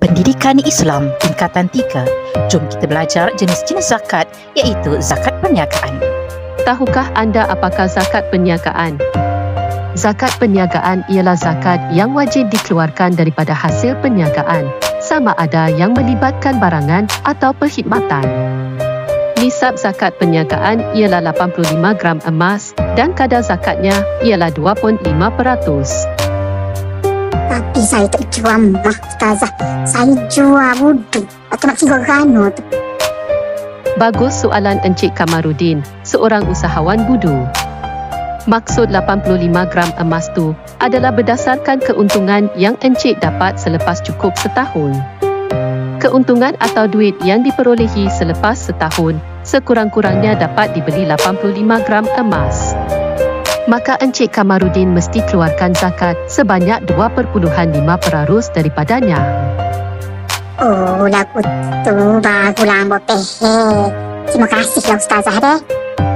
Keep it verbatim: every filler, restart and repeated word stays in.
Pendidikan Islam tingkatan tiga. Jom kita belajar jenis-jenis zakat iaitu zakat perniagaan. Tahukah anda apakah zakat perniagaan? Zakat perniagaan ialah zakat yang wajib dikeluarkan daripada hasil perniagaan, sama ada yang melibatkan barangan atau perkhidmatan. Nisab zakat perniagaan ialah lapan puluh lima gram emas dan kadar zakatnya ialah dua puluh lima peratus. Tapi saya tak jual mah, Ustazah. Saya jual wudu. Atau nak singgah rano tu. Bagus soalan Encik Kamarudin, seorang usahawan budu. Maksud lapan puluh lima gram emas tu adalah berdasarkan keuntungan yang Encik dapat selepas cukup setahun. Keuntungan atau duit yang diperolehi selepas setahun sekurang-kurangnya dapat dibeli lapan puluh lima gram emas. Maka Encik Kamarudin mesti keluarkan zakat sebanyak dua perpuluhan lima peratus daripadanya. Oh, lagu tu baru lama pehe. Terima kasihlah Ustazah deh.